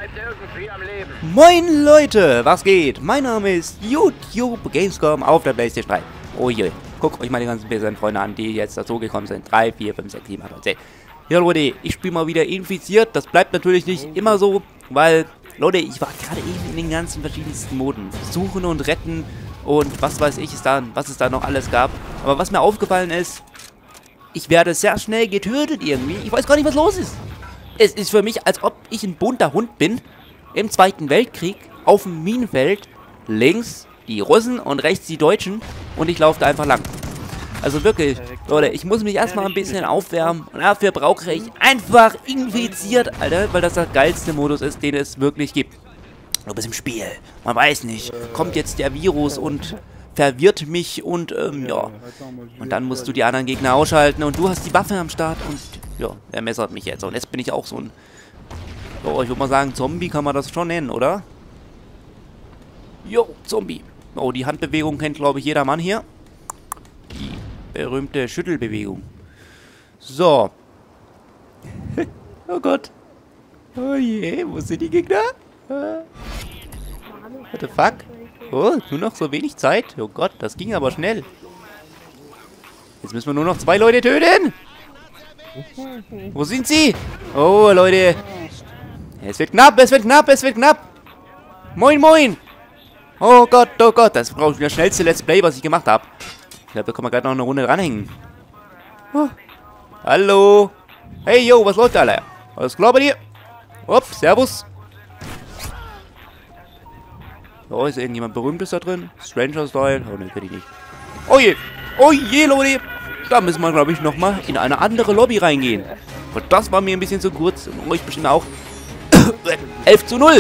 Moin Leute, was geht? Mein Name ist YouTube Gamescom auf der PlayStation 3. Oh je, guckt euch mal die ganzen PSN-Freunde an, die jetzt dazugekommen sind. 3, 4, 5, 6, 7, 8, 9, 10. Ja Leute, ich spiele mal wieder Infiziert. Das bleibt natürlich nicht immer so, weil, Leute, ich war gerade eben in den ganzen verschiedensten Moden. Suchen und retten und was weiß ich, was es da noch alles gab. Aber was mir aufgefallen ist, ich werde sehr schnell getötet irgendwie. Ich weiß gar nicht, was los ist. Es ist für mich, als ob ich ein bunter Hund bin, im Zweiten Weltkrieg, auf dem Minenfeld, links die Russen und rechts die Deutschen und ich laufe da einfach lang. Also wirklich, Leute, ich muss mich erstmal ein bisschen aufwärmen und dafür brauche ich einfach Infiziert, Alter, weil das der geilste Modus ist, den es wirklich gibt. Du bist im Spiel, man weiß nicht, kommt jetzt der Virus und verwirrt mich und, ja. Und dann musst du die anderen Gegner ausschalten und du hast die Waffe am Start und, ja, der messert mich jetzt. Und jetzt bin ich auch so ein, oh, ich würde mal sagen, Zombie kann man das schon nennen, oder? Jo, Zombie. Oh, die Handbewegung kennt, glaube ich, jeder Mann hier. Die berühmte Schüttelbewegung. So. Oh Gott. Oh je, wo sind die Gegner? What the fuck? Oh, nur noch so wenig Zeit. Oh Gott, das ging aber schnell. Jetzt müssen wir nur noch 2 Leute töten. Wo sind sie? Oh, Leute. Es wird knapp, es wird knapp, es wird knapp. Moin, moin. Oh Gott, das brauche ich das schnellste Let's Play, was ich gemacht habe. Ich glaube, da können wir gerade noch eine Runde dranhängen. Oh. Hallo. Hey, yo, was läuft da, Alter? Alles klar bei dir? Hopp, servus. Oh, ist irgendjemand Berühmtes da drin? Stranger Style? Oh, ne, kenne ich nicht. Oh je, Leute. Da müssen wir, glaube ich, nochmal in eine andere Lobby reingehen. Und das war mir ein bisschen zu kurz. Und euch bestimmt auch. 11:0.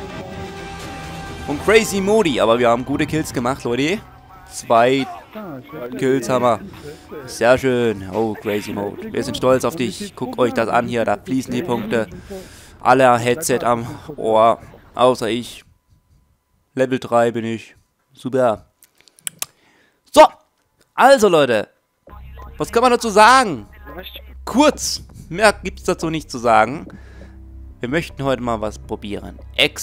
Und Crazy Modi. Aber wir haben gute Kills gemacht, Leute. 2 Kills haben wir. Sehr schön. Oh, Crazy Mode. Wir sind stolz auf dich. Guckt euch das an hier. Da fließen die Punkte. Alle Headset am Ohr. Außer ich. Level 3 bin ich. Super. So. Also, Leute. Was kann man dazu sagen? Kurz. Mehr gibt es dazu nicht zu sagen. Wir möchten heute mal was probieren.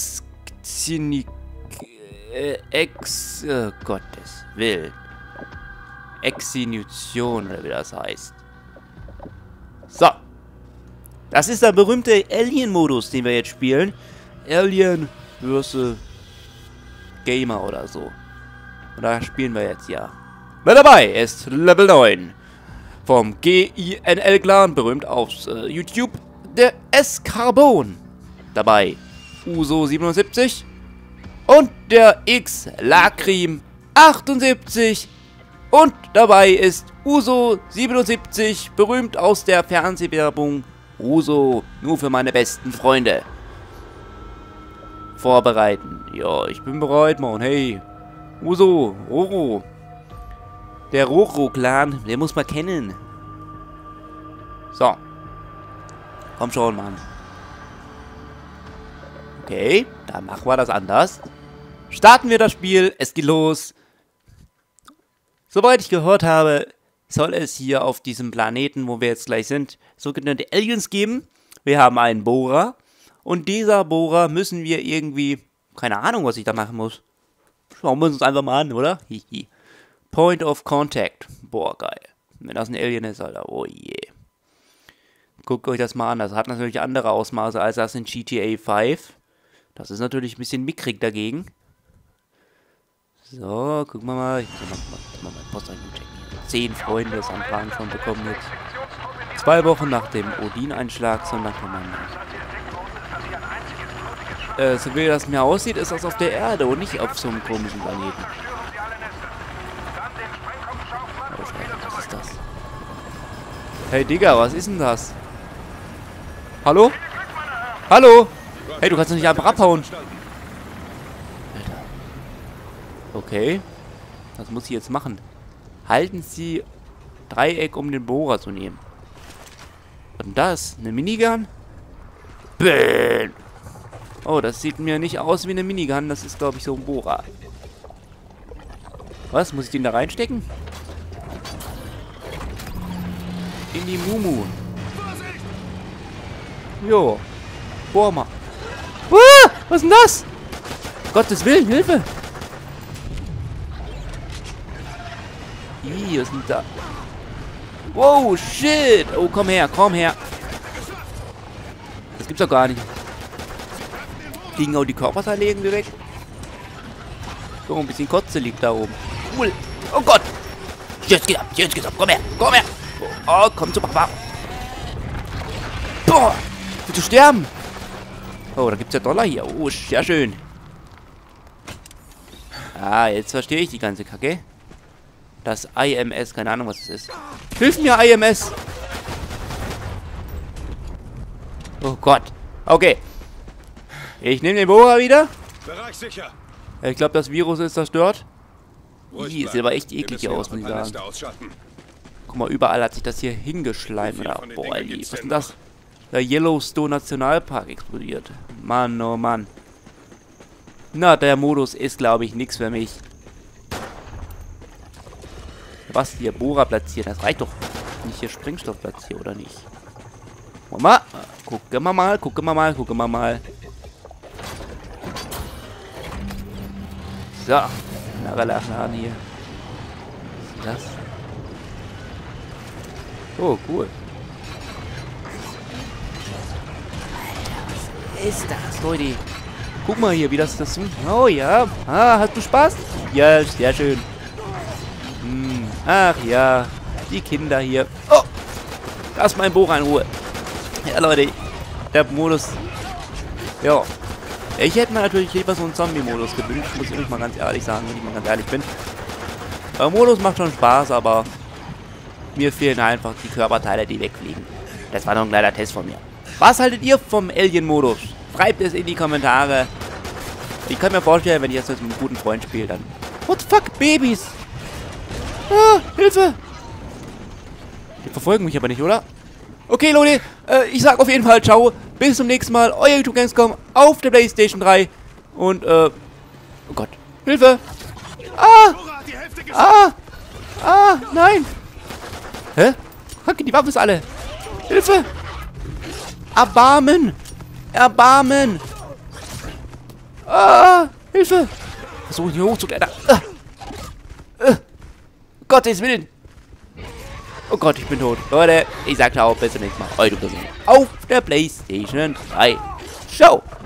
Gottes Willen. Execution, oder wie das heißt. So. Das ist der berühmte Alien-Modus, den wir jetzt spielen. Alien vs. Gamer oder so. Und da spielen wir jetzt ja. Wer dabei ist Level 9. Vom GINL-Clan, berühmt auf YouTube, der S-Carbon. Dabei Uso77 und der X-Lacrim 78. Und dabei ist Uso77, berühmt aus der Fernsehwerbung. Uso, nur für meine besten Freunde. Vorbereiten. Ja, ich bin bereit, Mann. Hey. Uso, Roro. Der Roro-Clan, den muss man kennen. So. Komm schon, Mann. Okay, dann machen wir das anders. Starten wir das Spiel. Es geht los. Soweit ich gehört habe, soll es hier auf diesem Planeten, wo wir jetzt gleich sind, sogenannte Aliens geben. Wir haben einen Bohrer. Und dieser Bohrer müssen wir irgendwie... Keine Ahnung, was ich da machen muss. Schauen wir uns einfach mal an, oder? Hihi. Point of Contact. Boah, geil. Wenn das ein Alien ist, Alter. Oh je. Guckt euch das mal an. Das hat natürlich andere Ausmaße als das in GTA 5. Das ist natürlich ein bisschen mickrig dagegen. So, gucken wir mal. Ich muss mal mein Posteingang checken. 10 Freunde das Anfragen schon bekommen jetzt. 2 Wochen nach dem Odin-Einschlag, sondern kann man... so wie das mir aussieht, ist das auf der Erde und nicht auf so einem komischen Planeten. Oh, Scheiße, was ist das? Hey, Digga, was ist denn das? Hallo? Hallo? Hey, du kannst doch nicht einfach abhauen. Alter. Okay. Was muss ich jetzt machen? Halten Sie Dreieck, um den Bohrer zu nehmen. Und das? Eine Minigun? Bäh. Oh, das sieht mir nicht aus wie eine Minigun. Das ist, glaube ich, so ein Bohrer. Was? Muss ich den da reinstecken? In die Mumu. Jo. Bohr mal. Was ist denn das? Gottes Willen, Hilfe! Ih, was ist denn da? Wow, shit! Oh, komm her, komm her! Das gibt's doch gar nicht. Liegen auch die Körperteile irgendwie weg? So, ein bisschen Kotze liegt da oben. Cool. Oh Gott! Jetzt geht's ab, komm her, komm her! Oh, komm zu Papa! Boah! Willst du sterben? Oh, da gibt's ja Dollar hier. Oh, sehr schön. Ah, jetzt verstehe ich die ganze Kacke. Das IMS, keine Ahnung, was es ist. Hilf mir, IMS! Oh Gott. Okay. Ich nehme den Bohrer wieder. Bereich sicher. Ich glaube, das Virus ist zerstört. Ruhig Sieht bleiben. aber echt eklig hier aus, muss ich sagen. Guck mal, überall hat sich das hier hingeschleimt. Oder? Boah, was ist denn das? Der Yellowstone Nationalpark explodiert. Mann, oh Mann. Na, der Modus ist, glaube ich, nichts für mich. Was hier? Bohrer platzieren. Das reicht doch. Nicht hier Sprengstoff platzieren, oder nicht? Mama, gucken wir mal, gucken wir mal, gucken wir mal. So. Narrelachladen hier. Was ist das? Oh, cool. Was ist das, Leute? Guck mal hier, wie das so... Oh ja. Ah, hast du Spaß? Ja, sehr schön. Hm. Ach ja. Die Kinder hier. Oh. Lass mein Bohrer in Ruhe. Ja, Leute. Der Modus... Ja. Ich hätte mir natürlich lieber so einen Zombie-Modus gewünscht, muss ich mal ganz ehrlich sagen, wenn ich mal ganz ehrlich bin. Der Modus macht schon Spaß, aber mir fehlen einfach die Körperteile, die wegfliegen. Das war noch ein kleiner Test von mir. Was haltet ihr vom Alien-Modus? Schreibt es in die Kommentare. Ich kann mir vorstellen, wenn ich jetzt mit einem guten Freund spiele, dann... What the fuck, Babys? Ah, Hilfe! Die verfolgen mich aber nicht, oder? Okay, Leute, ich sag auf jeden Fall ciao. Bis zum nächsten Mal. Euer YouTube Gamescom auf der PlayStation 3. Und, oh Gott. Hilfe! Ah! Ah! Ah! Nein! Hä? Kacke, die Waffe ist alle. Hilfe! Erbarmen! Erbarmen! Ah! Hilfe! Versuchen hier hochzuklettern. Gottes Willen! Oh Gott, ich bin tot. Leute, ich sag ciao, bis zum nächsten Mal. Euer YouTube auf der PlayStation 3. Ciao!